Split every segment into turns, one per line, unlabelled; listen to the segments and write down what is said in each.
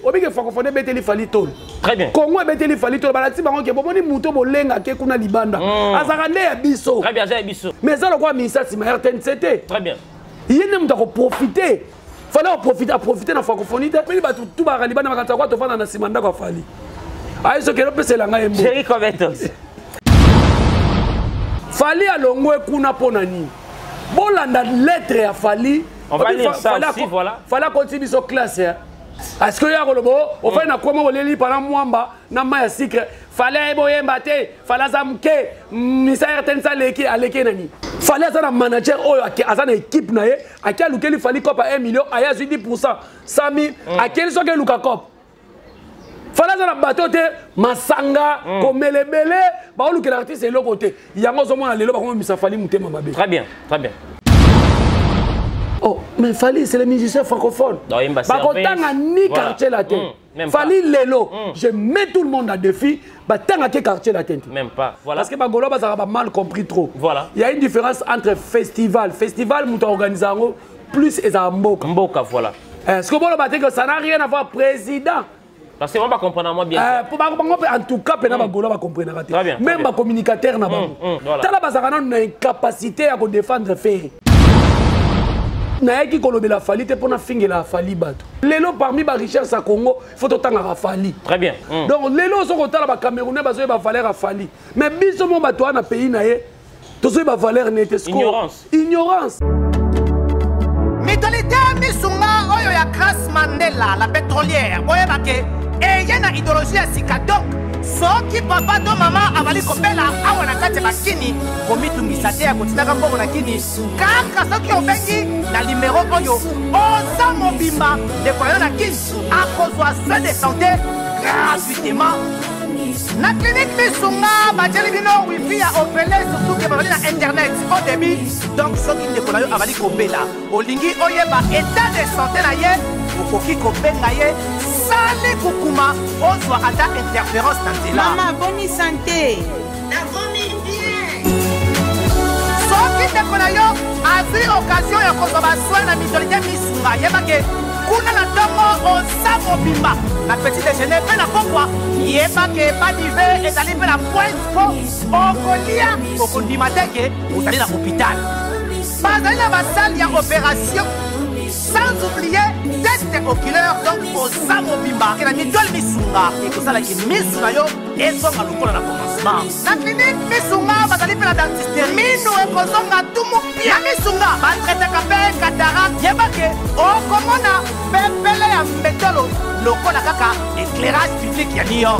obike francophonie beteli fali tol.
Très bien.
Congo beteli fali tol balati bango ke bomoni muto bolenga ke kuna libanda. Azaka ne ya biso.
Très bien, ça biso.
Mais ça le quoi ministère si ma RTNCT.
Très bien.
Yene muta ko profiter. Fallait profiter na francophonie te. Mais batu tout ba libanda makata kwa to fana na simanda kwa fali. Ayi so ke pese la ngai mbo.
Chéri Covetos.
Fali alongwe kuna pona nini? Bolanda lettre ya fali.
On va lire ça aussi, voilà.
Fallait continuer sur classe. Est-ce que y a kolobo, on fait na comment oleli pendant mwamba na maya secret. Fallait boyemba te, fallait zamke, misa RTNC leki aleki nani. Fallait ça na manager oyo azana équipe na ye, akia lukeli fali kopa 1 million, aya 10%, 100 000, akeli soke luka kop. Fallait ça na bateau te, masanga, komelebele, ba oluke l'artiste et l'autre côté. Yango zo mona lelo ba komo misa fali mutema mabe.
Très bien, très bien.
Oh, mais Fali, c'est les musiciens francophones. Bakotanga ni quartier latin. Fali Lelo, je mets tout le monde à défi. Batanga ke quartier latin.
Même pas. Voilà.
Parce que Bagolo ça va mal compris trop.
Voilà.
Il y a une différence entre festival. Festival, nous organisons plus et ça mboka.
Mboka, voilà.
Est-ce que Bolo que ça n'a rien à voir président?
Parce que on va comprendre moi bien.
En tout cas, Bagolo va comprendre. Même les communicateurs n'a pas. Tala bazarana une incapacité à défendre Ferry. Naeki kolobela fali te pona fingela fali bato. Lelo parmi ba Richard sa Congo, faut autant à fali.
Très bien.
Donc lelo so kotala ba Camerounais bazo ba valeur à fali. Mais biso mo bato na pays na ye, to so ba valeur nete sko.
Ignorance.
Ignorance.
Mitolité misunga oyo ya Grace Mandela, la pétrolière. Oye bake, et yena idéologie ya sika donc. Soki papa to mama avali kopela awa na kati bakini komitungisa te ya kotinaka mbongo na kini kaka soki obengi na numéro oyo oza mobimba dekoyo na kini akozwa soin de santé gratuitement na clinique misunga batieli bino wifi ya opele surtout ke babali na internet au début donc soki ndekola yo avali kopela olingi oyeba état de santé na ye okoki kobenga ye sale kukuma ozwa ata interférence na nzela.
Maman, bonne santé.
Na vomi bien. Soki ndeko na yo azwi occasion ya kozwa basoi na mitolité misunga yebake kuna na ntongo oza mobimba na petit déjeuner mpe na pokwa yebake badive ezali mpe na pointe po okolia okondima teke ozali na hôpital bazali na basale ya opération. Sans oublier test oculaire donc oza mobimba ke na mitole misunga ekosalaki misu na yo ezonga lokola na commencement na clinique misunga bazali mpe na dentiste minu ekozonga tumu ya misunga batretaka mpe cataracte yebake okomona pepele ya mbetolo lokola kaka éclairage public ya New York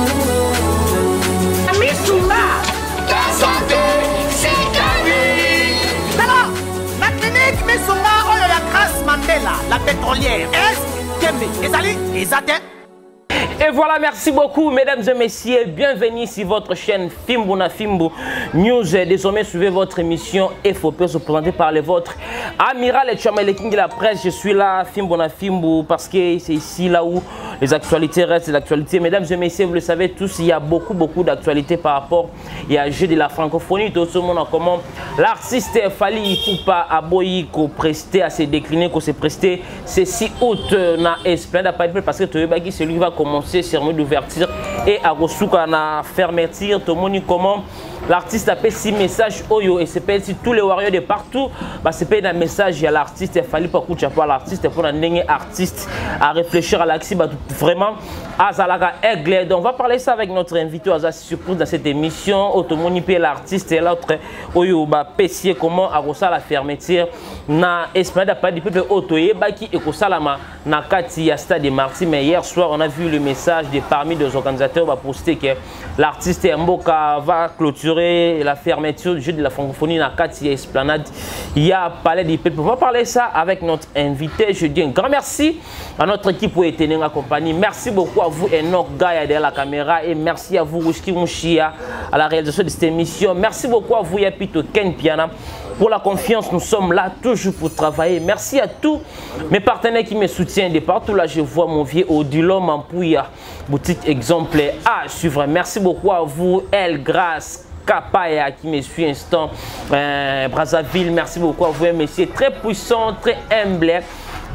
misunga santé c'est gagné. La clinique misunga oyo ya Grace Mandela, la pétrolière. Est-ce que ezali ezate?
Et voilà, merci beaucoup, mesdames et messieurs. Bienvenue sur votre chaîne Fimbuna Fimbu News. Désormais, suivez votre émission FOP, présentée par les vôtres. Amiral et Chamele King de la presse, je suis là, Fimbuna Fimbu, parce que c'est ici là où les actualités restent l'actualité. Mesdames et messieurs, vous le savez tous, il y a beaucoup d'actualités par rapport au jeu de la francophonie. Tout ce monde en comment l'artiste Fally Ipupa Aboyi qu'on presté à se décliner, qu'on s'est presté c'est 6 août na Esplanade parce que Toyobaki c'est lui qui va commencer cérémonie d'ouverture et à Rosuka na fermeture. Tout le monde comment l'artiste a fait 6 messages Oyo et c'est pas si tous les warriors de partout bah c'est pas un message à l'artiste il fallait pas coucher pour l'artiste pour un artiste à réfléchir à l'axi bah vraiment à Zalaga Aigle. Donc on va parler ça avec notre invité à surprise dans cette émission automoniper l'artiste et l'autre Oyo bah pessier comment à la fermeture na Esplanade pas du peuple Otoye bah qui est salama na kati ya stade de Marty. Mais hier soir on a vu le message de parmi des organisateurs va poster que l'artiste Mboka va clôturer la fermeture du jeu de la francophonie dans Kati Esplanade. Il y a Palais du Peuple. On va parler ça avec notre invité. Je dis un grand merci à notre équipe pour être en compagnie. Merci beaucoup à vous, Enoch Gaïa derrière la caméra. Et merci à vous, Ruski Mouchia, à la réalisation de cette émission. Merci beaucoup à vous, Yapito Ken Piana, pour la confiance. Nous sommes là toujours pour travailler. Merci à tous mes partenaires qui me soutiennent de partout. Là, je vois mon vieux Odilo Mampouya, boutique exemplaire à suivre. Merci beaucoup à vous, El Grasse Kapaya qui me suit instant Brazzaville. Merci beaucoup à vous, messieurs très puissant, très humble.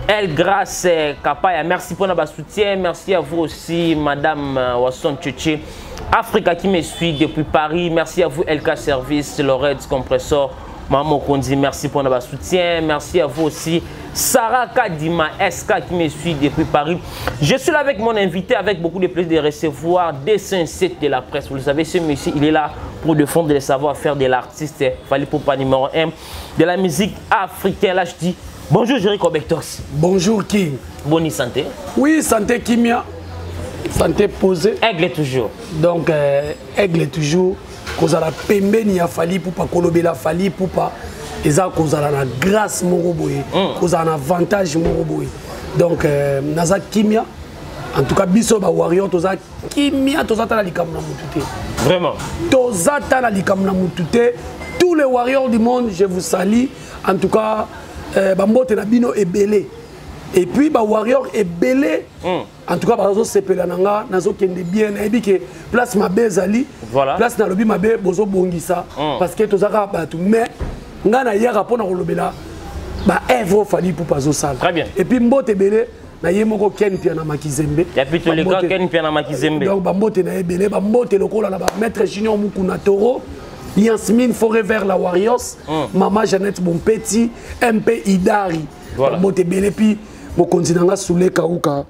El Grâce Kapaya, merci pour votre soutien. Merci à vous aussi, Madame Wasson Tchétché. Africa qui me suit depuis Paris. Merci à vous, LK Service, Lorette Compressor. Maman Kondi, merci pour votre soutien. Merci à vous aussi, Sarah Kadima SK qui me suit depuis Paris. Je suis là avec mon invité, avec beaucoup de plaisir de recevoir des sincères de la presse. Vous le savez, ce monsieur, il est là pour défendre les savoir-faire de l'artiste Fally Ipupa numéro 1 de la musique africaine. Là, je dis bonjour, Jericho Bektos.
Bonjour, King.
Bonne santé.
Oui, santé Kimia. Santé posée.
Aigle toujours.
Donc, aigle toujours. Cause à la pembeni a Fally Ipupa, kolobela Fally Ipupa. Et ça, cause à la grâce moroboye. Cause à un avantage moroboye. Donc, naza Kimia. En tout cas, biso ba warrior toza Kimia toza tala likamna mutute.
Vraiment.
Toza tala likamna mutute. Tous les warriors du monde, je vous salue. En tout cas, Bambote Nabino est belé. Et puis, bah warrior est belé. En tout cas, par exemple, c'est Pelananga, Nazo Kende bien. Et puis, que place ma bezali.
Voilà.
Place na lobi ma be bozo bongisa. Parce que tozaka batu. Mais, ngana yara pona rolobela. Bah, Evo Fally Ipupa zo sala.
Très bien.
Et puis, Mbote belé. Na yemoko Ken Piana Makizembe.
Et puis, tous les gars, Ken Piana Makizembe.
Donc, Bambote na belé. Bambote lokola là-bas. Maître Junior Mukuna Toro. Yasmine Forever la Warriors. Maman Jeannette Bonpetit. MP Idari.
Voilà.
Bambote belé. Puis, mon continent Soule Kauka.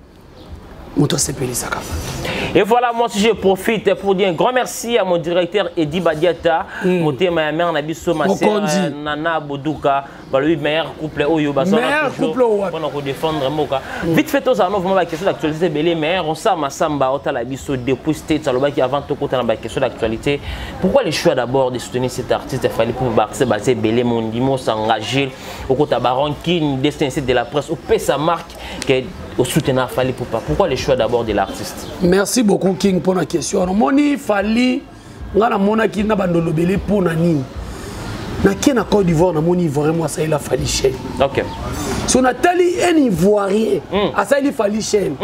Et voilà, moi aussi je profite pour dire un grand merci à mon directeur Edi Badiata, mon ma mère Nabiso, ma sœur Nana Boudouka, le meilleur couple Oyo
meilleur couple
pour défendre Moka. Vite fait aux annonces, vraiment la question d'actualité, les meilleurs, on sait Massamba, Ota Biso depuis State, alors qui avant tout côté la question d'actualité. Pourquoi le choix d'abord de soutenir cet artiste? Il fallait pour Barcé Belé Mondimo s'engager au côté Baron qui destin de la presse, au paie sa marque au soutenir Fally Ipupa. Pourquoi le choix d'abord de l'artiste?
Merci beaucoup King pour la question. Moni Fally, ngana mona ki na bandolo belé pour nani. Na ki na Côte d'Ivoire na moni vraiment ça il a Fally Chaine.
OK.
Si on a tali un Ivoirien, à ça il Fally Chaine.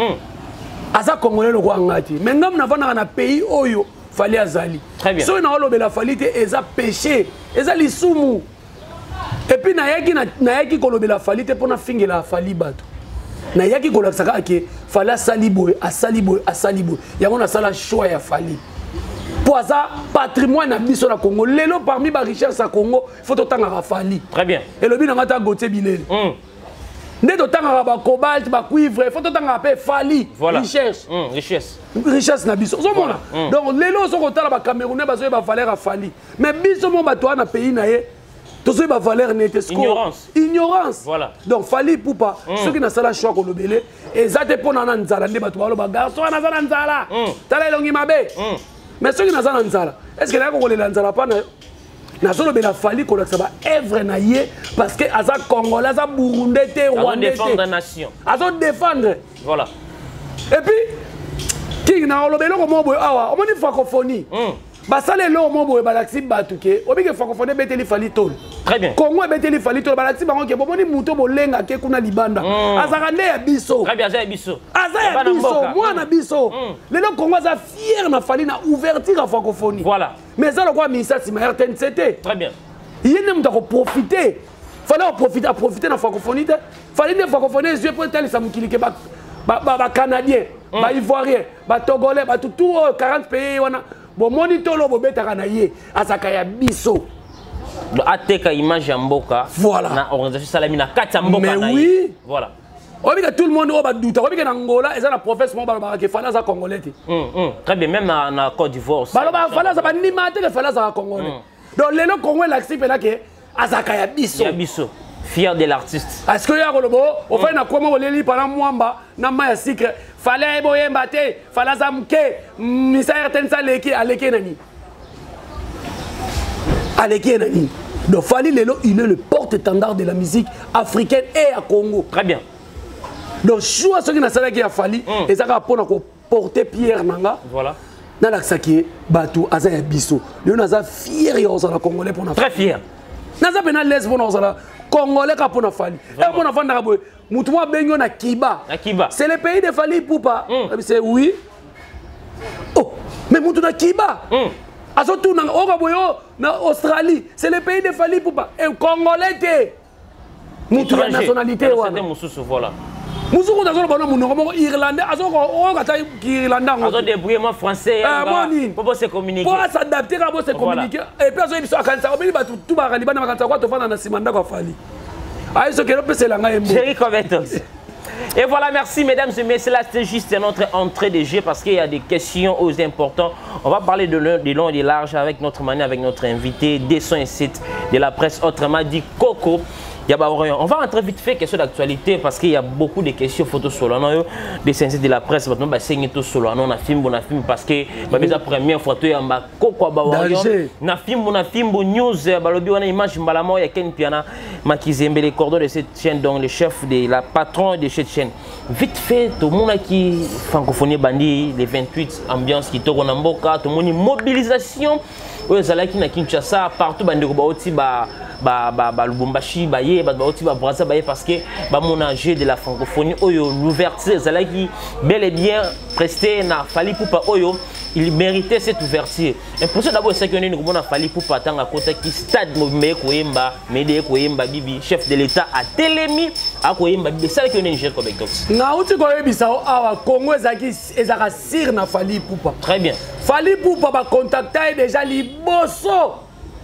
À ça Congolais le roi ngati. Mais ngam na vana na pays oyo Fally azali.
Très bien.
So na olobela Fally te eza péché, eza lisumu. Et puis na yaki kolobela Fally te pona fingela Fally bato. Na yaki kolakisaka ke Fally asaliboy asaliboy yango na sala choix ya Fally pour ça patrimoine na biso na Congo lelo parmi ba richesse à Congo faut totanga Fally.
Très bien.
Et le bina ngata Gauthier Bilele nde totanga ba cobalt ba cuivre faut totanga pe Fally.
Voilà.
Richesse richesse na biso zomona donc lelo so kotala ba Camerounais bazo ba valeur à Fally mais biso mo bato na pays na ye tout ce qui valeur n'était ignorance.
Voilà.
Donc Fally Ipupa, ceux qui n'ont pas le choix de l'obéler, et ça dépend de l'anzala. Les batois, les garçons, ils ont l'anzala. T'as l'élongi mabé. Mais ceux qui n'ont pas l'anzala, est-ce que là qu'on les l'anzala pas? Na solo bela Fally qu'on a ça va œuvre na yé parce que aza Congolais, aza Burundais, Rwandais.
Défendre la nation.
Aza défendre.
Voilà.
Et puis, qui n'a pas l'obéler comme on awa, on dit francophonie. Basale lo mo boye balaxi batuke obike francophonie beteli Fally tol.
Très bien.
Congo beteli Fally tol balaxi bango ke bomoni muto bolenga ke kuna libanda. Azaka ne ya biso.
Très bien, ça biso.
Azaya biso, moi na biso. Lelo Congo za fier na Fally na ouverture à francophonie.
Voilà.
Mais ça le quoi ministère ma RTNCT.
Très bien.
Yene mutako profiter. Fallait profiter na francophonie. Fally ne francophonie je peux tel ça mukilike ba canadien, ba ivoirien, ba togolais, ba tout 40 pays wana. Bon monitolo bobetaka na ye asaka ya biso
ateka image ya mboka
voilà
na organisation salami na kati ya mboka na
oui
voilà
obika tout le monde oba douta obika na Angola eza na professe mo balobaka ke Fally za congolais.
Très bien, même na Côte d'Ivoire
baloba Fally za banima te ke Fally za congolais. Donc lelo Congo l'accès pe na ke asaka ya biso
fier de l'artiste.
Est-ce que ya kolobo o fa na koma oleli pendant mwamba na maya secret Fally boyemba te Fally za mke misa RTNC aleki nani aleki nani. Donc Fally lelo il est le porte-étendard de la musique africaine et à Congo.
Très bien.
Donc choix ce qui na sala ki ya Fally et ça pour na ko porter pierre nanga.
Voilà.
Na l'aksaki batu aza ya biso. Lelo naza fier ya osala congolais pour na.
Très fier.
Naza bena les pour na osala congolais ka pour na Fally. Et pour na vanda boy. Mutumwa bengo na Kiba. C'est le pays de Fally Ipupa. C'est oui. Oh, mais mutu na Kiba. Azotu na Ogaboyo na Australie. C'est le pays de Fally Ipupa. Et congolais te. Mutu na nationalité
wana. C'est des mususu voilà.
Musuku dazo bana munoko irlandais azoko okata irlandais ngo.
Azo débrouiller moi français.
Pour
se communiquer.
Pour s'adapter pour se communiquer. Et puis azo biso akanza obeli batu tout ba kanibana makanza kwa tofana na simanda kwa fali. Aïe que l'on c'est la ngaembo.
Chérie Covetos. Et voilà, merci mesdames et messieurs, là c'était juste notre entrée de jeu parce qu'il y a des questions aux importants. On va parler de long et de large avec notre manière, avec notre invité, des sons et sites de la presse, autrement dit Coco. On va rentrer vite fait question d'actualité parce qu'il y a beaucoup de questions photos sur l'anneau des sites de la presse. Maintenant, bah c'est tout sur l'anneau, on a film parce que la première photo il y a ma Coco na film news balobi on a image mbalamo ya Ken Piana makizembe les cordons de cette chaîne donc le chef de la patron de cette chaîne. Vite fait tout le monde qui francophonie bandi les 28 ambiance qui toko na mboka tout le monde mobilisation ouais zalaki na Kinshasa partout bandi ko baoti ba Lubumbashi baye ba baoti ba Brazza baye parce que ba mon âge de la francophonie oyo l'ouverture zalaki bel et bien presté na Fally Ipupa oyo il méritait cette ouverture. L'impression d'abord c'est qu'on est nous a Fally Ipupa tant à côté qui stade Mobimbe Koyemba Médé Koyemba Bibi chef de l'état à Télémi à Koyemba Bibi ça que Niger Québec donc
na uti koyebisa awa Congo ezaka sir na Fally Ipupa.
Très bien.
Fally Ipupa ba contacter déjà liboso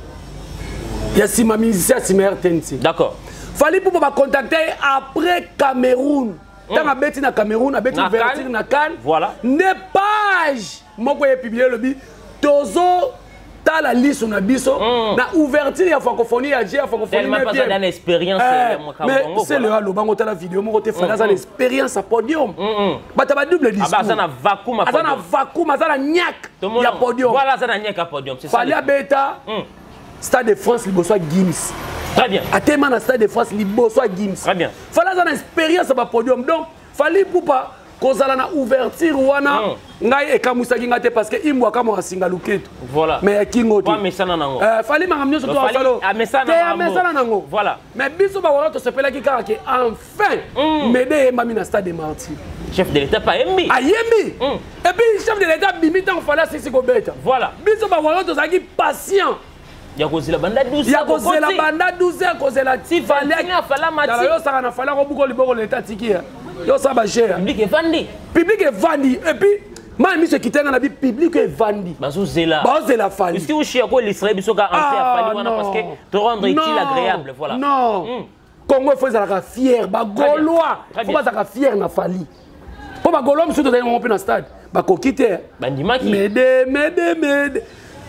ya sima musicien sima RTNC.
D'accord.
Fally Ipupa ba contacter après Cameroun. Tant a beti na Cameroun a beti ouverture na Cannes.
Voilà.
Ne page moko ye publier le bi tozo ta la liste na biso na ouverture ya francophonie ya G francophonie
tellement pas dans expérience
mais c'est le halo bango ta la vidéo moko te fala za l'expérience à podium bata ba double discours
aba ça na vacuum
ça na nyak ya podium
voilà ça na nyak à podium c'est ça
Fally beta Stade de France liboso Gims.
Très bien.
A tellement na Stade de France liboso Gims.
Très bien.
Fallait ça na expérience ba podium donc Fally Ipupa kozala na ouverture wana ngai ekamusaki ngate parce que imwa kama asinga luketo.
Voilà.
Mais kingo
pas mesana nango.
Fally makamnyo surtout afalo.
Mesana
nango.
Voilà.
Mais biso ba wala to sepela ki kaka ke enfin Médé mami na Stade de Martyrs.
Chef de l'état pas Yembi.
Yembi. Et puis chef de l'état bimi tant fallait c'est ko beta.
Voilà.
Biso ba wala to zaki patient.
Yakozela banda 12
Yakozela banda 12 kozela ti Fally
afala mati.
Yo saka na Fally ko buko liboko l'état tikia. Yo ça va cher.
Public est vendu.
Public est vendu et puis même ce qui tenga na bi public est vendu.
Bazo zela.
Fally.
Est-ce que vous chiez ko l'Israël biso ka entrer à Fally wana parce que te rendre utile agréable voilà.
Non. Congo faut ça fier ba Gaulois. Faut pas ça fier na Fally. Pour ba Gaulois monsieur dans mon na stade. Ba ko quitter.
Bandimaki.
Médé.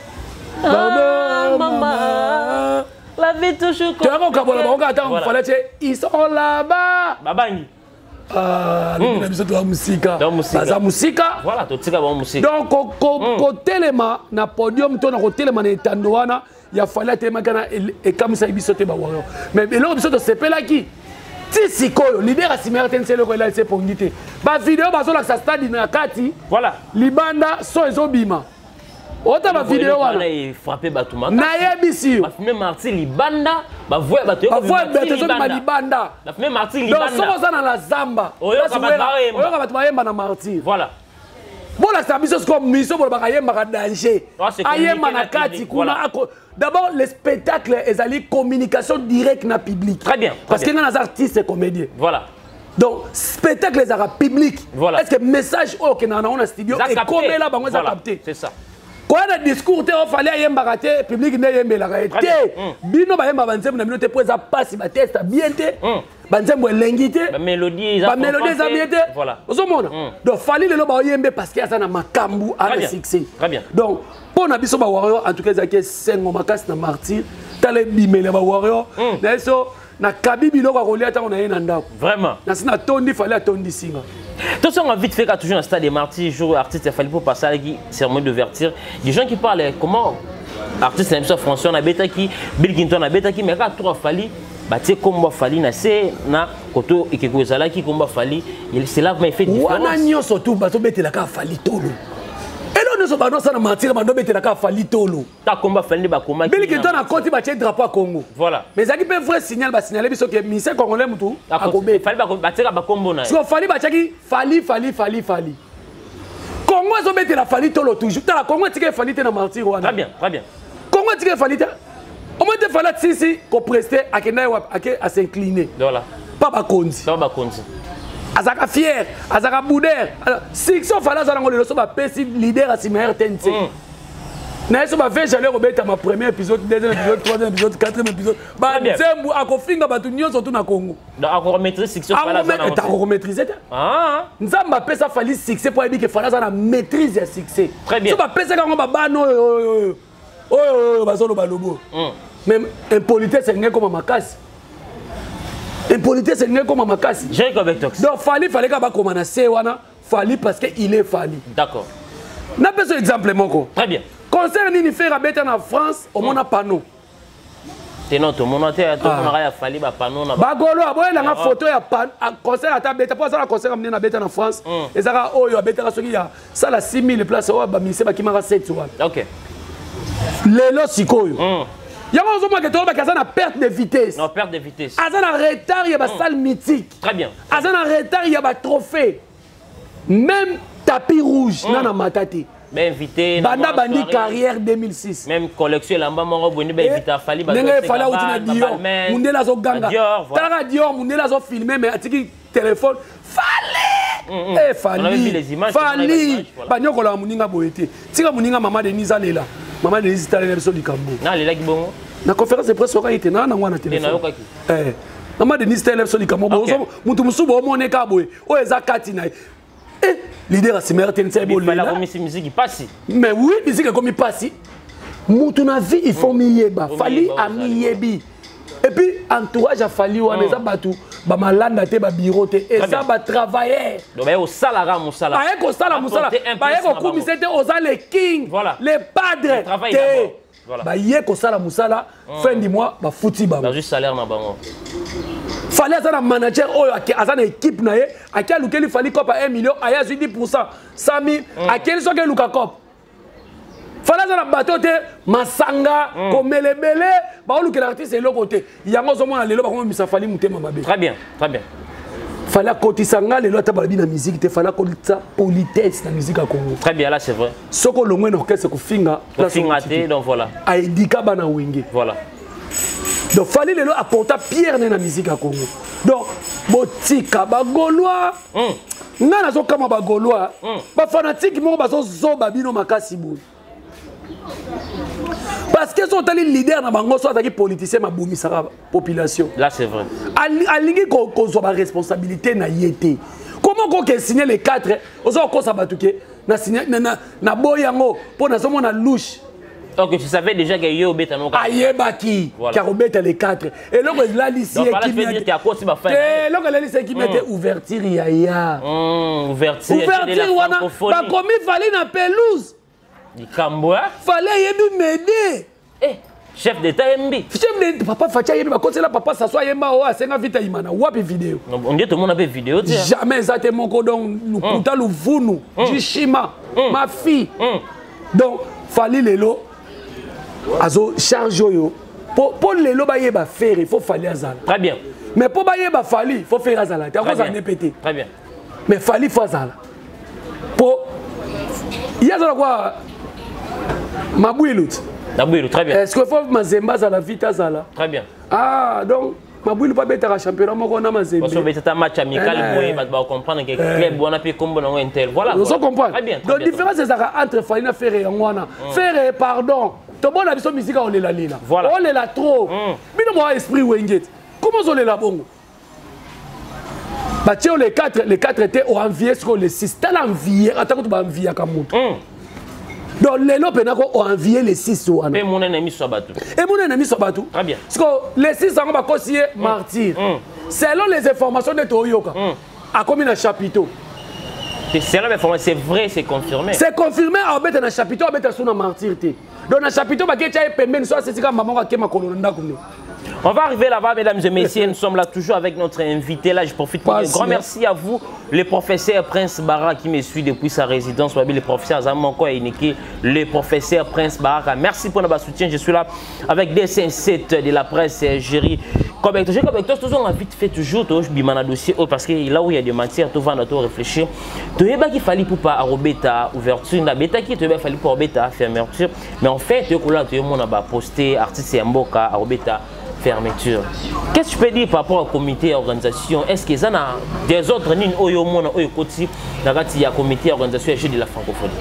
Maman, la vie toujours comme
ça. Ils sont là-bas.
Babangi.
Voilà, donc, téléma, na podium, ton a téléma, na il a fallu téléma, et comme ça, il sauté. Mais l'autre, il saute, c'est pas là qui. Si quoi, leader à Simerten, c'est le quoi, c'est pour unité. Ma vidéo, ça stade, il y a Kati. Voilà. Libanda, so et Zobima. Ota ba vidéo wana
il frappé batuma
na yebisi
ba filmer Martin Libanda ba voix bato
Libanda
la filmer Martin Libanda
donc so na la zamba
oyo ka
bato bayemba na Martin
voilà
bon la service comme mission pour ba yemba ka danger ayemba na kati kuna d'abord le spectacle ezali communication directe na public
très bien
parce que na artistes et comédiens
voilà
donc spectacle les arabes public
voilà
est-ce que message au que na on studio et comme là bango za capter
c'est ça.
Quand on discours, il fallait yemba raté, public ne yemba la raté. Bino ba yemba banzem na minute pour ça passe ba test bien té. Banzem bo lengité.
Ba mélodie
bien té.
Voilà.
Ozomona. Donc fallait le ba yemba parce qu'il y a ça na makambu à le succès.
Très bien.
Donc pour na biso ba warrior en tout cas zaki sengo makas na Martyrs, tale bimele ba warrior. Na so na kabibi loko kolia ta on a na ndako.
Vraiment.
Na sina tondi fallait atondi singa.
Tout ça, on a vite fait, toujours un stade des Martyrs, jour artiste, il fallait pour passer à la cérémonie d'ouverture. Des gens qui parlent comment artiste, c'est François, on a bêta qui, Bill Clinton, on a bêta qui, mais quand tout a fallu, bâtir comme on fallu, c'est na koto et que vous allez qui comme on fallu, c'est là que m'a fait différence.
On a nié surtout, parce que bêta la ka fallu tolo. Et là, nous sommes pas dans Martyrs, mais nous bêta la ka fallu tolo.
Ta combat fallu ba combat.
Bill Clinton a compté bâtir drapeau à Congo.
Voilà.
Mais ça qui peut vrai signal, bah signaler parce que ministère congolais mutu a kobé.
Fallu ba bâtir ba combo na.
So fallu bâtir qui fallu. Congo so bêta la fallu tolo toujours. Ta la Congo tika fallu te na Martyrs wana.
Très bien, très bien.
Congo tika fallu te. Au moins te fallu si ko prester à Kenya à s'incliner.
Voilà.
Pas ba konzi.
Ça ba konzi.
azaka fier, azaka boudeur. Succès fallait ça dans le so ba pesi leader à Sima RTNC. Na eso ba fait j'allais remettre ma premier épisode, deuxième épisode, troisième épisode, quatrième épisode. Ba nzembu akofinga batu nyonso tout na Congo.
Donc encore maîtriser succès fallait ça.
Ah, on maîtriser. Ah. Nzamba pesa fallait succès pour dire que fallait ça na maîtrise ya succès.
Très bien.
So ba pesa quand ba bano oh bazolo balobo. Même impolitesse c'est ngé comme makasi. Impolitesse c'est ngé comme makasi.
J'ai avec toi.
Donc fallait que ba komana se wana, fallait parce que il est fallu.
D'accord.
Na besoin exemple moko.
Très bien.
Concert ni faire abeta en France, au mon panneau.
C'est notre monoté à tout le monde a fallu ba panneau na.
Bagolo aboye la photo ya concert à tabeta pour ça la concert amené na beta en France. Et ça oyo abeta ka soki ya ça la 6000 places o ba mise ba kimara 7 wana.
OK.
Lelo sikoyo. Yango ozoma ke to ba kaza na perte de vitesse.
Non, perte de vitesse.
Aza na retard ya ba salle mythique.
Très bien.
Aza na retard ya ba trophée. Même tapis rouge na matati.
Mais invité
Banda Bandi carrière 2006.
Même collection lamba moko boni ba invité fali ba.
Nenge fala utina Dior. Mundela zo ganga. Tala Dior mundela zo filmer mais atiki téléphone. Fallait. Eh fallait. Banyoko la muninga boyete. Tika muninga mama Denise alela. Mama Denise tala na so likambo.
Na lela ki bongo.
Na conférence de presse oka ite na ngwana téléphone. Eh. Mama Denise tala so likambo. Mutu musubo omoneka boye. O eza kati na. Eh, leader à Sima RTNC
il fallait la musique passe.
Mais oui, musique est comme passe. Moutuna vie il faut miyeba, fali a miyebi. Et puis entourage a fallu on les a battu, ba malanda te ba bureau te et ça ba travailler.
Donc ba au salara musala.
Ba eko sala musala. Ba eko commissaire te oza les king, les padres.
Voilà.
Ba yeko sala musala fin du mois ba fouti ba.
Ba juste salaire na bango.
Fallait avoir un manager à une équipe naie à quel il fallait cop à 1 million à 10%, 100 000 à quel soit que Luka cop. Fallait avoir un bateau de Masanga comme les belé, bah où que l'artiste est l'autre côté. Il y a un moment à l'élo comme ça fallait monter ma babé.
Très bien, très bien.
Fallait cotisanga les lois tababi la musique, te fallait cotiser politesse la musique à Congo.
Très bien là c'est vrai.
Ce que l'on met orchestre que finga,
donc voilà.
A Edika bana wenge.
Voilà.
Donc fallait les apporter pierre dans la musique à Congo. Donc botika ba Gaulois. Ngana zo kama ba Gaulois. Ba fanatique mo ba zo zoba bino makasi boy. Parce que sont les leaders na bango soit qui politicien ma boumi sara population.
Là c'est vrai.
Alingi ko zo ba responsabilité na yete. Comment qu'on signer les 4 ozo ko sabatuke na signer na boyango pour na zo mona louche.
Donc tu savais déjà qu'il y a eu Betano.
Ayebaki, qui a rebattu les 4. Et là, la liste qui mettait ouverture, yaya.
Ouverture,
ouverture, bah comme il fallait na pelouse.
Il camboua.
Fallait yebi m'aider.
Eh, chef d'État MB.
Chef d'État, papa Fatia yebi, bah quand c'est là, papa s'assoit yemba, oh, c'est un vita imana, ou api vidéo.
On dit tout le monde a fait vidéo.
Jamais ça te mon codon, nous kuta lu vunu, Jishima, ma fille. Donc, fallait les lots. Azo charge yo pour les loba yeba faire il faut fallait azala.
Très bien.
Mais pour ba yeba fallait il faut faire azala. T'as quoi ne péter.
Très bien.
Mais fallait faut azala. Pour il y a quoi Mabouilut.
Mabouilut très bien.
Est-ce que faut mazemba za la vite azala?
Très bien.
Ah donc Mabouilut pas bête à championnat moko na mazemba.
Parce que c'est un match amical boy va comprendre que club on a pu combo na intel. Voilà.
Vous comprenez?
Très bien.
Donc différence c'est ça entre fallait faire et ngwana. Faire pardon. Tout le monde a vu son musique on est là.
Voilà.
On est là trop. Mais non moi esprit Wenget. Comment on est là bon? Bah tiens les 4 étaient enviés sur les 6. T'as l'envié. Attends tu vas envier comme autre. Donc les lots penako ont envié les 6 wana.
Et mon ennemi soit battu.
Et mon ennemi soit battu.
Très bien.
Parce que les 6 on va considérer martyrs. Selon les informations de Toyoka. À combien de chapiteaux?
C'est vrai, c'est confirmé.
C'est confirmé à mettre un chapiteau, à mettre un martyr. Donc, dans le chapiteau,
on va arriver là-bas, mesdames et messieurs. Nous sommes là toujours avec notre invité. Là, je profite pour un grand merci à vous, le professeur Prince Bara qui me suit depuis sa résidence. Le professeur Zamanko et Iniki, le professeur Prince Bara. Merci pour notre soutien. Je suis là avec des 7 de la presse, Géry. Comme toujours envie de faire toujours un dossier parce que là où il y a des matières, tu vas réfléchir. Tu sais pas qu'il fallait pour pas arrobeta ouverture, la bêta qui te fallait pour arrobeta fermeture. Mais en fait, tu as posté artiste Mboka arrobeta fermeture. Qu'est-ce que tu peux dire par rapport au comité d'organisation? Est-ce qu'il y a des autres lignes où il y a un comité d'organisation de la francophonie?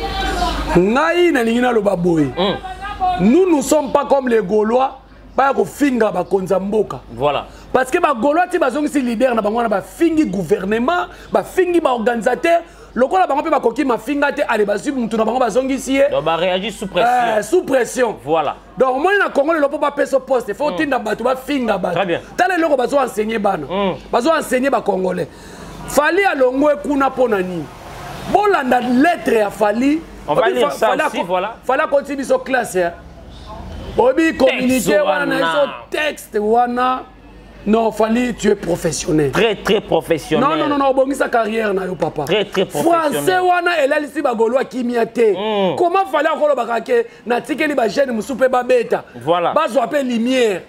Nous ne sommes pas comme les Gaulois, pas comme Finga Bakonzamboka.
Voilà.
Parce que les Gaulois, si leader, na fingi gouvernement, fingi organisateur. Le quoi la banque peut pas coquiller ma fingate à l'évasion pour tout na banque bazongi ici.
Donc bah réagir sous pression.
Sous pression.
Voilà.
Donc moi na Congo le lopo pas payer ce poste. Faut tinda batu ba finga batu.
Très bien.
Tala loko bazo enseigner bana. Bazo enseigner ba congolais. Fali a longo kuna ponani. Bolanda lettre ya Fali.
On va lire ça aussi, voilà.
Fala continue sur classe. Obi communiquer wana na so texte wana. Non, Fali, tu es professionnel.
Très, très professionnel.
Non, bon, sa carrière, na yo, papa.
Très, très professionnel.
Français, wana, et là, ici, bagolo, qui m'y a été. Comment fallait encore le bagake, na tike li ba jeune, moussoupe ba beta.
Voilà.
Bazo appelle lumière.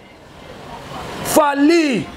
Fali.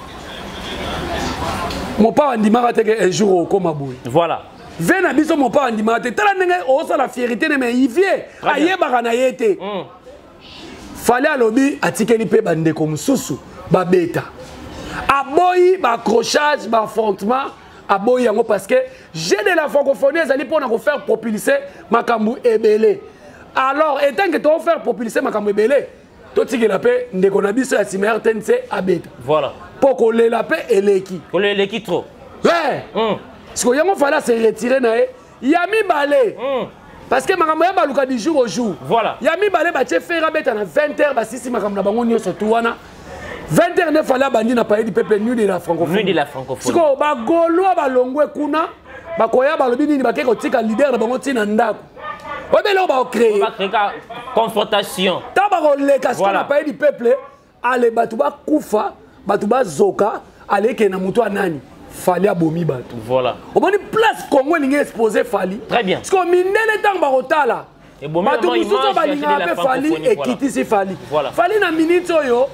Mon père, on dit, un jour, au Komaboui.
Voilà.
Venez à biso, mon père, on dit, t'as la fierté, mais il vient. Aïe, bagana yete. Fallait à l'obbi, à tike li pe bande comme sousou, ba beta. Aboyi, accrochage, affrontement, aboyi yango parce que j'ai de la francophonie, ils pour nous faire propulser makambu ebele. Alors, étant que tu vas faire propulser makambu ebele, toi tu la paix, ndekonabiso ya simer tense abeta.
Voilà.
Pour qu'on la paix et l'équipe.
Pour l'équipe trop.
Ouais. Parce que yango fallait se retirer nae, yami balé. Parce que makambu ya baluka du jour au jour.
Voilà.
Yami balé ba tie faire abeta na 20h ba sisi makambu na bango nyo surtout wana. 20h ne fallait bandi na paye du peuple nu de la francophonie.
Nu de la francophonie.
Siko ba goloa ba longwe kuna ba koya ba lobi nini ba ke ko tika leader na bango tina ndako. Obelo ba créer.
On va créer confrontation.
Ta ba ko leka siko na paye du peuple ale batu ba kufa, batu ba zoka, ale ke na mutu anani. Fallait abomi batu.
Voilà.
Au moins place Congo linge exposé Fali.
Très bien.
Siko mindele tang ba rotala.
Et bon
batu mususu ba linga Fali et kitisi Fali. Fali na minute oyo.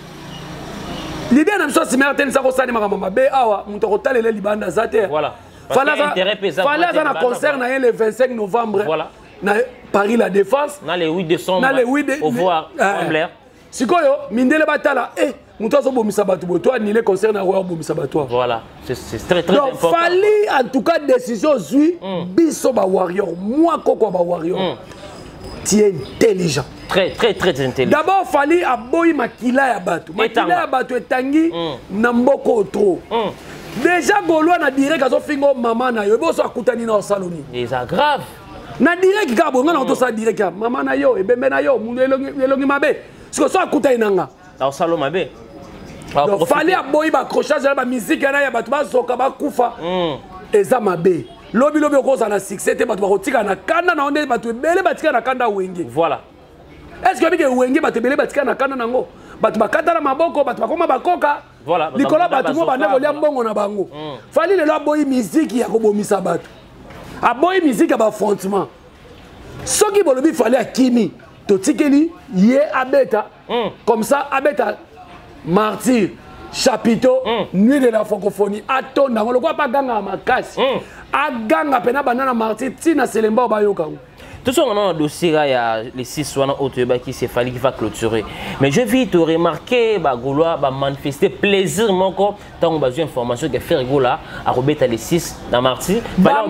L'idée n'a pas si merveilleux ça concerne ma maman bé awa mon total est libanda zater
voilà
fallait un concert le 25 novembre
voilà
na Paris la Défense
na le 8 décembre au voir en l'air
sikoyo mindele batala mon tozo bomisa batu boto annulé concert na royal bomisa batu
voilà c'est très très important
donc fallait en tout cas décision zui biso ba warrior moi koko ba warrior tu es intelligent.
Très, très, très intelligent.
D'abord, il fallait aboyer makila ya batu. Makila ya batu etangi na mboko trop. Déjà, Gaulois na direct azo fingo maman na yo. Ebo so akutani na saloni.
C'est grave.
Na direct kabo ngana auto sa direct ya maman na yo, ebembe na yo, mundu elongi mabe. Siko so akutani nanga.
Na salo mabe.
Donc fallait aboyer ba accrochage ba musique na ya batu ba soka ba kufa. Eza mabe. Lobi okoza na succès te batu bakotika na kanda na onde batu ebele batika na kanda wenge.
Voilà.
Est-ce que vous avez batu ebele batika na kanda nango? Batu bakata na maboko, batu bakoma bakoka.
Voilà.
Likola batu mo banda kolia mbongo na bango. Fali lelo aboyi musique ya kobomisa batu. Aboyi musique ya ba affrontement. Soki bolobi fali akimi, to tikeli ye abeta. Comme ça abeta martyr. Chapiteau, nuit de la francophonie. Attends, on le voit pas ganga à ma casse. A ganga pena banana martyr, tina selemba au bayoka.
Tout ça, on a un dossier, il y a les 6 soins qui s'est fallu qu'il va clôturer. Mais je vis te remarquer, Gaulois va manifester plaisir, mon corps, tant qu'on a besoin d'informations que faire Goula à Robeta les 6 dans Marty. Voilà.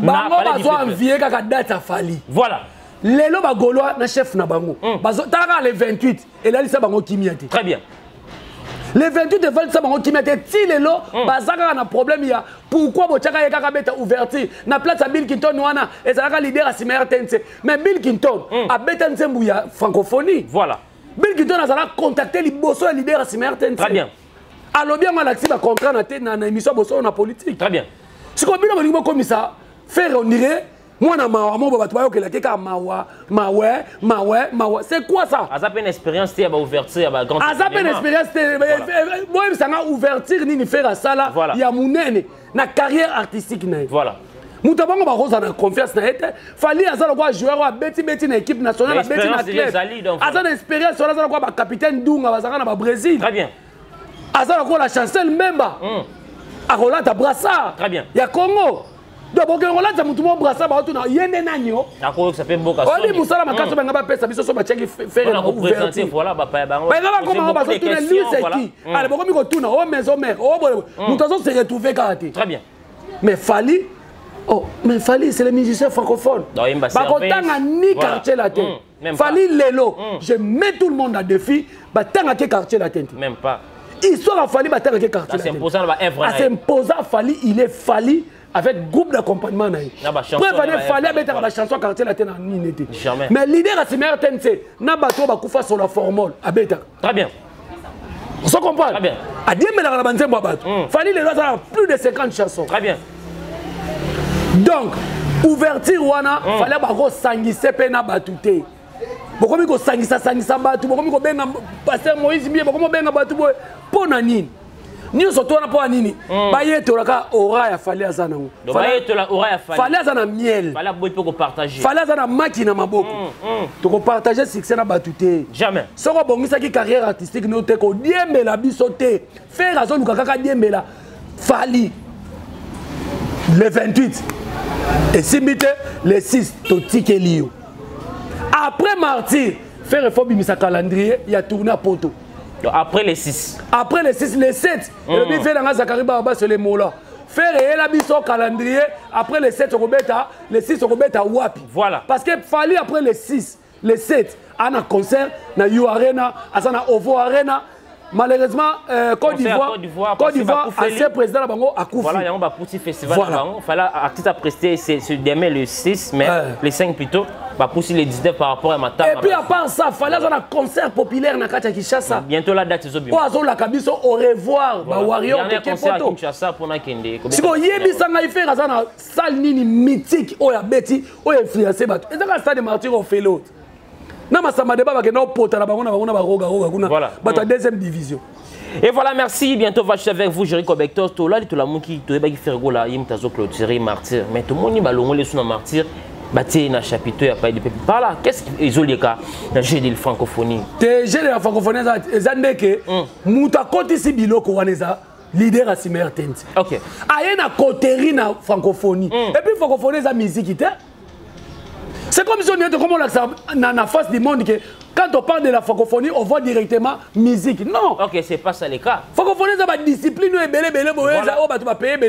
Lelo ba Gaulois na chef na bango. Tara le 28 et là il s'est bango kimiate.
Très bien.
Le 28 de vol ça bango kimiate ti lelo bazaka na problème ya pourquoi bochaka yeka ka beta ouverture na place à Bill Clinton wana et ça ka leader à Simer Tense mais Bill Clinton a beta nzembu ya francophonie.
Voilà.
Bill Clinton a contacté les bosso leader à Simer Tense.
Très bien.
Alors bien on a accepté contrat na émission bosso na politique.
Très bien.
Ce qu'on dit comme ça faire on dirait moi na mawa mo ba tuwa okela keka mawa c'est quoi ça
azap une expérience te ba ouverture ba grande
azap une expérience te moi ça nga ouverture ni faire ça là ya munene na carrière artistique na
voilà
muta bango ba rosa na confiance na ete fali azala kwa joueur wa beti na équipe nationale beti na club azala expérience azala kwa ba capitaine Dunga bazaka na ba Brésil
très bien
azala kwa la chancel Mbemba akola ta brassard
très bien
ya Congo donc bokengola za mutu mo brasa ba tuna yende nanyo
akolo ça fait boka
on dit musala makasi ba ngaba pesa biso so ba cheki faire
na représenter voilà ba pa ba
ngaba comment ba so tuna lui c'est qui allez bokomi ko tuna o maison mère o mutu zo se retrouver kati
très bien
mais Fally oh mais Fally c'est le musicien francophone ba kotanga ni quartier latin Fally lelo je mets tout le monde à défi ba tanga ke quartier latin
même pas
histoire à Fally ba tanga ke quartier latin
s'imposant ba œuvre
à s'imposer Fally il est Fally avec groupe d'accompagnement naï. Fally avec la chanson quartier latin en unité. Mais l'idée à Simer TNC na bato ba kufa sur la formule abeta.
Très bien.
On se comprend.
Très bien.
A dire mais la banze mo bato. Fally les autres a plus de 50 chansons.
Très bien.
Donc ouverture wana Fally ba ko sangise pe na batute. Bokomi ko sangisa batu, bokomi ko benga pasteur Moïse Mbiye, bokomi benga batu boy pona nini. Ni surtout na po nini ba yeto laka ora ya Fally azana ngo
ba yeto la ora ya
Fally azana miel
Fally boy peut ko partager
Fally azana makina maboko to ko partager succès na batute
jamais
soko bongisa ki carrière artistique no te ko diembela biso te faire azo luka kaka diembela Fally le 28 et Simbite le 6 to tikelio après martyr faire faut bimisa calendrier ya tourner à Poto.
Après les 6.
Après les 6, les 7. Le but fait dans Zakari Baba sur les mots là. Faire la biso calendrier. Après les 7, les 6, on à Wapi.
Voilà.
Parce que fallait après les 6, les 7, à un concert, na You Arena, à na Ovo Arena. Malheureusement, Côte d'Ivoire, ancien président de Bango a coupé.
Voilà, il y a un petit festival. Il fallait artiste à prester ce demain le 6, mais les 5 plutôt. Bah pousser les 19 par rapport à ma table.
Et puis à part ça, fallait un concert populaire na Katia Kinshasa.
Bientôt la date est bien.
Au Kabiso au revoir, ba Warrior
de concert à Kinshasa pour na kende.
Si ko yebi sanga ife razana salle nini mythique oya beti oya influencer bato. Et ça stade martyr au fait l'autre. Na masamba de baba ke na pota na bangona ba roga kuna. Bato deuxième division.
Et voilà, merci. Bientôt, va je avec vous, Jericho Bectos. Tout là, tout la mouki, tout le monde qui fait rigoler, il m'a clôturé martyr. Mais tout le monde, il m'a longué sur martyr. Bâti na chapiteau, il n'y a pas de peuple. Par là, qu'est-ce qu'ils ont les cas dans le jeu de la francophonie? Le
jeu de la francophonie, c'est que Mouta Koti Sibiloko Waneza, leader à Simer TNC.
Ok.
Aïe na coterie na francophonie. Et puis francophonie, c'est la musique. C'est comme si on était comme on la face du monde que quand on parle de la francophonie, on voit directement musique. Non.
Ok, c'est pas ça le cas.
Francophonie, c'est une discipline, on va payer,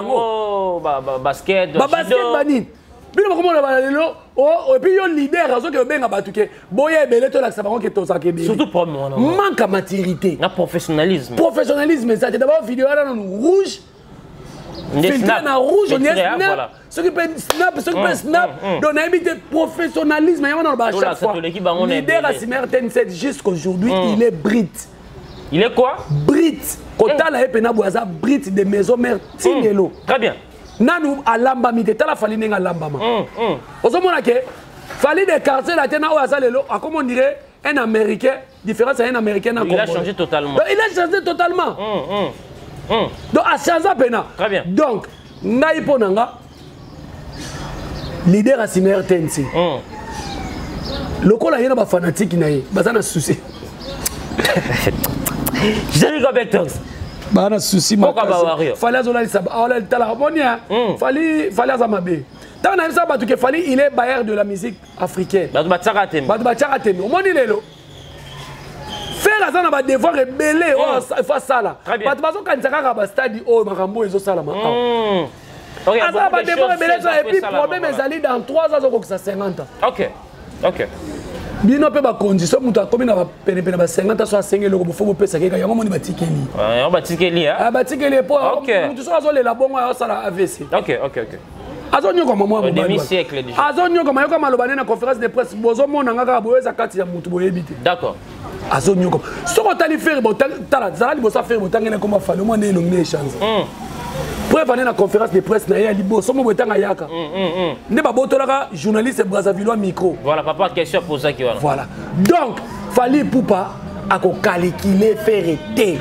basket,
basket, bino comment on va lelo et puis yo leader azo ke benga batuke boye belé to la sabango ke to sakebe
surtout pour moi
manque à maturité
na professionnalisme
ça d'abord vidéo là dans rouge filtre na rouge on est voilà ce qui peut snap donc on a mis professionnalisme y a on ba chaque fois leader à Simer TNC jusqu'aujourd'hui il est Brit.
Il est quoi?
Brit. Kota la epena boaza Brit de maison mère Tingelo.
Très bien.
Nanu alamba mite tala Fally nenga lamba ma. Ozomona ke Fally de quartier la tena o azalelo a comme on dirait un américain différence à un américain en Congo.
Il a changé totalement.
Donc, il a changé totalement. Donc a changé pena.
Très bien.
Donc ngai ponanga leader à Simer TNC. Lokola yena ba fanatique nae bazana souci.
Jericho Bectos.
Bana souci makasi. Fally azola lisaba ala tala monia. Fally azamabe. Tant na ça batu ke Fally il est bailleur de la musique africaine.
Batu batsaka temi.
Batu batsaka temi. O moni lelo. Faire azana ba devoir rebelle o fa sala. Batu bazo kanzaka ka ba stade o makambo ezo sala ma. OK. Azana ba devoir rebelle ça et puis problème ezali dans 3 ans ko ça 50 ans.
OK. OK.
Bino pe ba condition muta komi na ba pene ba 50 so asenge loko bofo bopesa keka yango moni batikeli.
On batikeli hein.
Ah batikeli po mutu so azo lela bongo ya sala AVC.
OK.
Azo nyoko mama
au demi-siècle déjà.
Azo nyoko mayoka malobane na conférence de presse bozo mona ngaka boyeza kati ya mutu boyebite.
D'accord.
Azo nyoko. Soko tali faire bo tala zala bosa faire bo tangena comme Fally mo ne nominé chance. Pour venir na conférence de presse na ya liboso mo botanga yaka. Ne ba botolaka journaliste Brazzaville micro.
Voilà papa question poser qui voilà.
Voilà. Donc Fally Poupa a ko calculer faire été.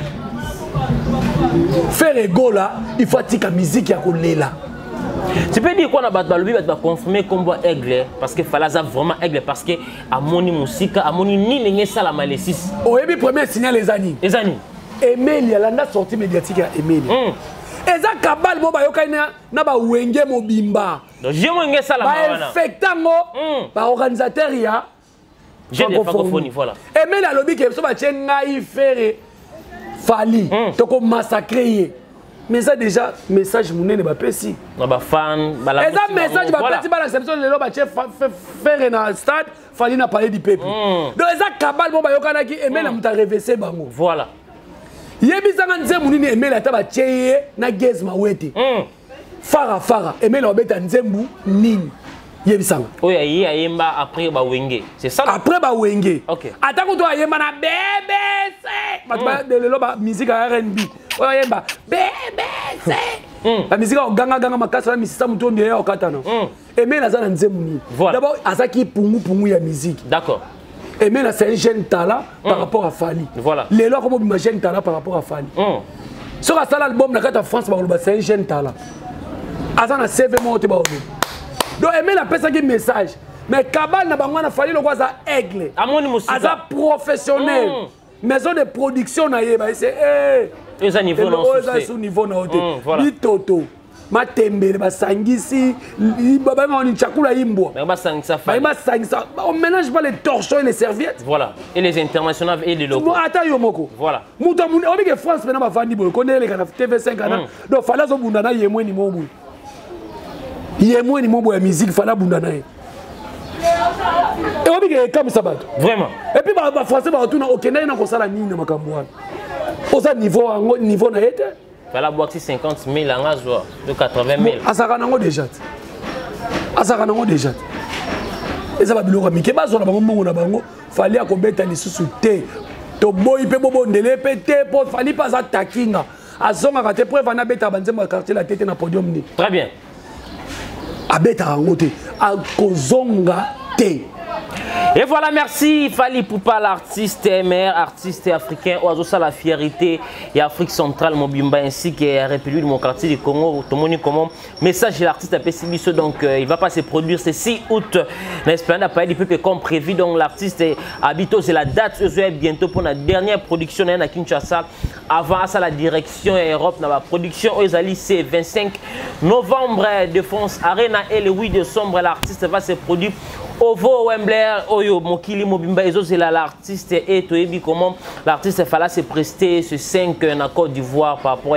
Faire égola, il faut tika musique ya ko lela.
Tu peux dire qu'on a battu va confirmer comme aigle parce que Fally a vraiment aigle parce que à moni musique à moni ni lenye sala malesis.
Au début premier signal les années.
Les années.
Emile la sortie médiatique à Emile. Et ça kabal bo bayokani na ba wenge mobimba
donc je wenge sala mawana
ba infectango ba organisateur ya
j'ai des francophonie voilà
et mais la lobby que so ba tchenga ifere fali to ko massacrer mais ça déjà message munene ba pesi
ba fan ba la
ça message ba pesi ba l'acception lelo ba chef faire na stade fali na parler du peuple donc ça kabal bo bayokana ki et mais na muta reverser bango
voilà
yebisanga nzembu nini emeli ata bacheye na gez mawete fara emeli obeta nzembu nini yebisanga
oyo ayemba après ba wenge c'est ça
après ba wenge
OK
ata ko to ayemba na BBC batba de lelo ba musique ya R&B oyo ayemba BBC ba musique oganga makasa na misisa muto ndiye okatana emeli aza na nzembu nini d'abord azaki pungu ya musique
d'accord.
Et maintenant, c'est un jeune talent par rapport à Fali.
Voilà.
Les lois, comme un jeune talent par rapport à Fali. Sur l'album, en France, c'est un jeune talent. Azan a CV monté. Donc, aimer la personne qui message. Mais Kabal n'a pas fallu le voir ça aigle. Azan professionnel. Maison de production, c'est niveau Toto. Matembele basangisi baba ngoni chakula imbo on mélange pas les torchons et les serviettes
voilà et les internationaux et les locaux
ata yo moko
voilà
muta mun on que France pena ba vandi boy connaît les kana TV5 kana donc fala zo bundana yemwe ni mobu ya musique fala bundana et on que comme ça bato
vraiment
et puis ba français ba retourner au Kenya na ko sala nini na makambo wana oza niveau na été
voilà boxer 50 000 en azwa de 80 000
asakanango déjà et ça va biloko mike bazo na bango mbongo na bango fali akobeta lisusu te to boy pe bobondele pe te po fali pas atakinga azonga ka te preuve na beta banzema quartier la tête na podium ni
très bien
abeta ngo te akozonga te.
Et voilà, merci Fally Ipupa, l'artiste mère, artiste africain, oiseau ça la fierté et Afrique centrale, Mobimba ainsi que la République démocratique du Congo, tout le monde comment message de l'artiste à PCBISO, donc il va pas se produire ce 6 août, l'esplanade à Paris du Peuple comme prévu, donc l'artiste habite c'est la date bientôt pour la dernière production à Kinshasa, avant ça la direction Europe, dans la production Ozali c'est 25 novembre de France Arena et le 8 décembre l'artiste va se produire Ovo Wembley, Oyo Mokili Mobimba, c'est l'artiste et Toyebi comment l'artiste fallait se prester ce 5 en Côte d'Ivoire par rapport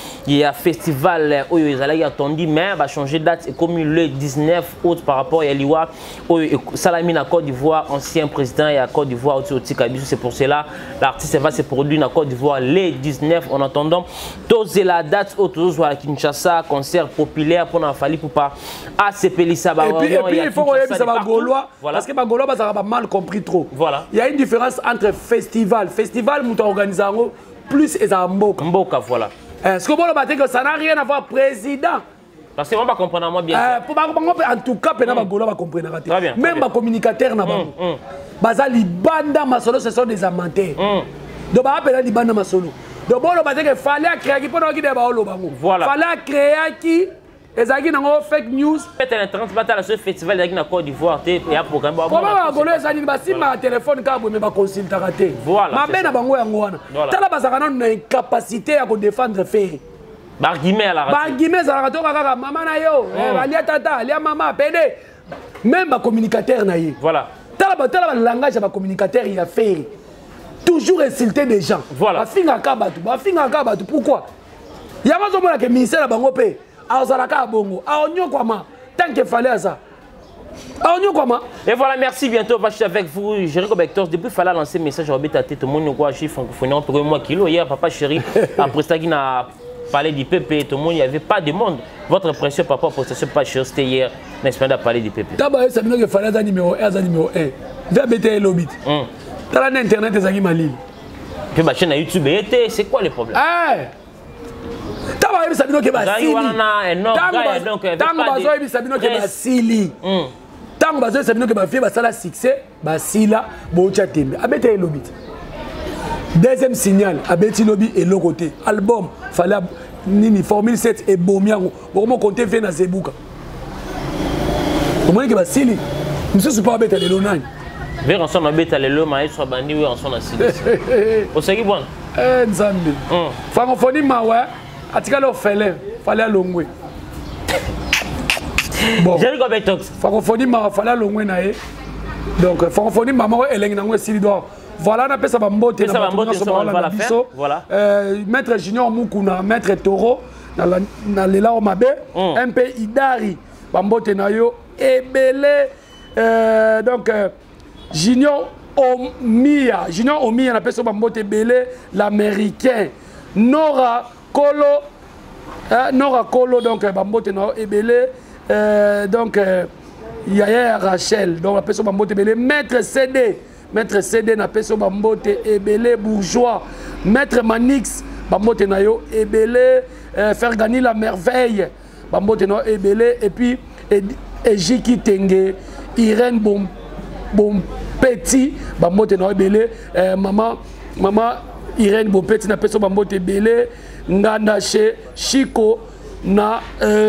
à festival Oyo Izalagi attendu mais va changer de date et comme le 19 août par rapport à Liwa Oyo Salamine à Côte d'Ivoire, ancien président et à Côte d'Ivoire au Kabisu, c'est pour cela l'artiste va se produire en Côte d'Ivoire les 19 en attendant c'est la date autour à Kinshasa concert populaire pour la Fally Ipupa à Sepelissa
et puis il faut que ça va Gaulois
voilà.
Parce que les Gaulois ça va mal compris trop.
Voilà.
Il y a une différence entre festival, nous organisons plus et Mboka.
Mboka voilà.
Est-ce que vous avez que ça n'a rien à voir président?
Parce que on va comprendre moi bien.
En tout cas, les Gaulois va comprendre. Même les communicateurs n'a pas. Bazali banda masolo ce sont des amateurs. Donc ba appelle les banda masolo. Donc bon le que fallait créer qui pour qui des baolo bango.
Voilà.
Fallait créer qui ezaki nango fake news.
Peut-être un transbattre ce festival avec la Côte d'Ivoire et un programme.
Comment Gaulois ezali basi ma téléphone ka bo me ba consulter raté.
Voilà.
Ma bena bango yango wana. Tala bazaka na incapacité à défendre faire.
Barguimé à la radio.
Barguimé za radio kaka mama na yo, alia tata, alia mama pede. Même ba communicateur na ye.
Voilà.
Tala langage ba communicateur il a fait. Toujours insulter des gens.
Voilà.
Bafinga kabatu. Pourquoi? Il y a pas zo mona que ministère bango pe. Aozalaka bongo. Aonyo kwama. Tant qu'il fallait ça.
Et voilà, merci. Bientôt, on va chercher avec vous. Jéricho Bector, depuis qu'il a lancé un message à Bétaté, tout le monde nous chiffre francophonie pour moi kilo. Hier, papa chéri, après ça, il a parlé du PP, tout le monde, il n'y avait pas de monde. Votre impression, papa, pour ça, pas chéri, c'était hier, n'est-ce pas, de parler du PP.
D'abord, ça veut dire qu'il fallait un numéro 1, un numéro 1. Viens béter l'obit. Dans l'internet, c'est ça qui m'a dit.
Puis ma chaîne YouTube, c'est quoi le problème?
Tango Sabino ke basili. Tango bazo Sabino ke bafie basala succès, basila bocha tembe. Abete lobit. Deuxième signal, abeti lobi et l'autre côté. Album, fallait nini formule 7 et bomiango. Comment compter fait na Zebuka. Comment que basili? Monsieur super abeta le lonani.
Vers ensemble abeta le loma et soit bandi ou ensemble asili. Au sagi bon.
Nzambe. Francophonie mawa. Atika lo fele fallait alongwe. Bon.
J'ai combien de temps?
Francophonie m'a fallait alongwe nae. Donc francophonie maman eleng na ngwe silidor. Voilà on appelle ça bambote na
faire. Voilà.
Maître Junior Mukuna, maître Toro na lela o mabe, un peu idari bambote na yo ebele donc Junior Omia na personne bambote belé l'américain Nora Kolo donc bambote na ebele donc Yaya Rachel donc la personne bambote belé maître CD na personne bambote ebele bourgeois maître Manix bambote na yo ebele faire gagner la merveille bambote na ebele et puis Ejiki Tenge Irène Bon Petit bambote na ebele maman Irène Bon Petit na personne bambote ebele nganda chez Chico na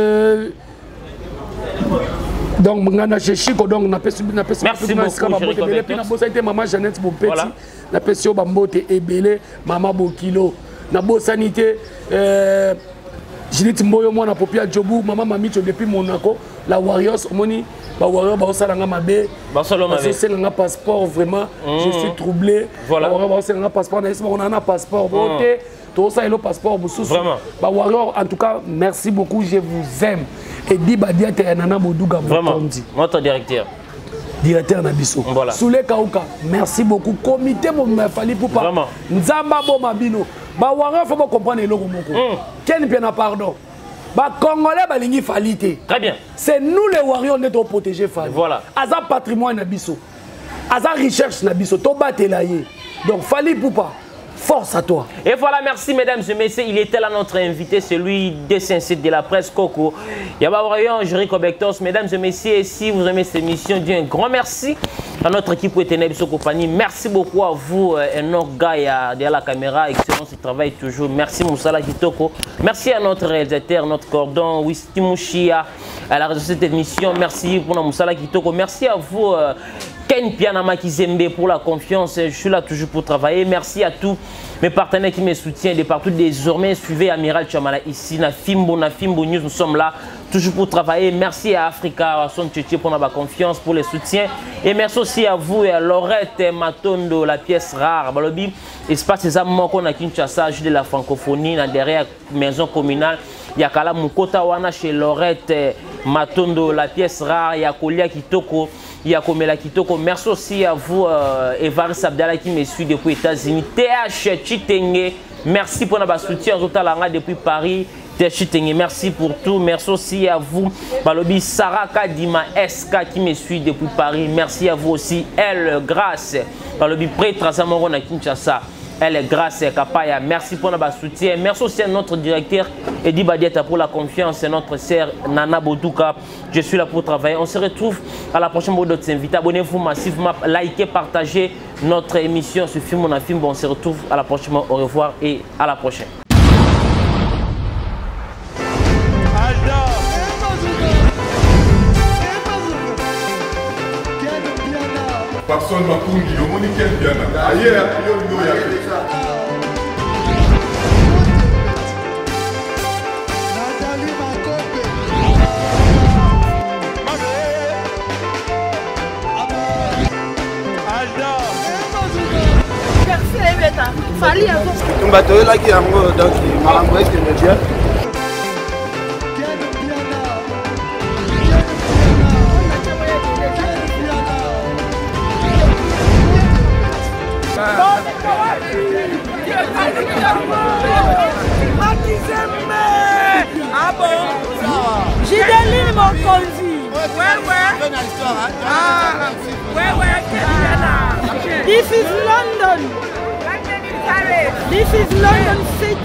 donc nganda chez Chico donc na personne
merci beaucoup
ebele puis na bossa été maman Jeannette Bon Petit na personne bambote ebele maman Bokilo na bossanité Judith Mboyo mwana popia Jobu maman Mamicho depuis Monaco la Warriors moni ba Warriors ba osalanga mabe c'est un passeport vraiment je suis troublé
voilà
c'est un passeport on a un passeport beauté tout ça est le passeport
vraiment
ba Warriors en tout cas merci beaucoup je vous aime et dit badia te nana Boduga
vraiment notre directeur
Nabiso
voilà
Soule Kauka merci beaucoup comité mon fali pour pas Nzamba bo mabino ba Warriors faut comprendre eloko moko ken bien na pardon ba Congolais balingi falite
très bien
c'est nous les Warriors on est pour protéger Fali
voilà
aza patrimoine Nabiso aza recherche Nabiso to batela ye donc Fali Poupa force à toi.
Et voilà, merci mesdames et messieurs. Il était là notre invité, celui des sites de la presse Coco. Yaba Warrior, Jericho Bectos. Mesdames et messieurs, si vous aimez cette émission, dis un grand merci à notre équipe pour Ténèbres compagnie. Merci beaucoup à vous, Enoch Gaïa, derrière la caméra. Excellent ce travail toujours. Merci Moussala Kitoko. Merci à notre réalisateur, notre cordon, Wisti Mouchia, à la réalisation de cette émission. Merci pour Moussala Kitoko. Merci à vous. Ken Pianama Kizembe pour la confiance, je suis là toujours pour travailler. Merci à tous mes partenaires qui me soutiennent de partout. Désormais, suivez Amiral Chamala ici, na Fimbo News, nous sommes là toujours pour travailler. Merci à Africa, à Son Tchétché pour la confiance, pour les soutiens. Et merci aussi à vous et à Laurette Matondo, la pièce rare. Balobi, espace des amants qu'on a Kinshasa, de la francophonie, derrière maison communale. Il y a Kala Mukota Wana chez Laurette Matondo, la pièce rare. Il y a Kolia Kitoko. Il y a Komela Kitoko. Merci aussi à vous, Evaris Abdallah qui me suit depuis les États-Unis. TH Chitenge, merci pour notre soutien depuis Paris. TH Chitenge, merci pour tout. Merci aussi à vous, Balobi Saraka Dima SK qui me suit depuis Paris. Merci à vous aussi, Elle Grâce, Balobi Prêtre à Samoron à Kinshasa. Elle est grâce à Kapaya. Merci pour notre soutien. Merci aussi à notre directeur Edi Badieta pour la confiance et notre sœur Nana Boduka. Je suis là pour travailler. On se retrouve à la prochaine fois d'autres invités. Abonnez-vous massivement, likez, partagez notre émission sur Film on a film. On se retrouve à la prochaine fois. Au revoir et à la prochaine.
Personne m'a connu, on est quel bien. Ailleurs,
Fali on va te là qui a donc Marambo est le bien.
Ah bon?
Jideline Mokonzi.
Ouais. Ah,
ouais. This is London. This is London City.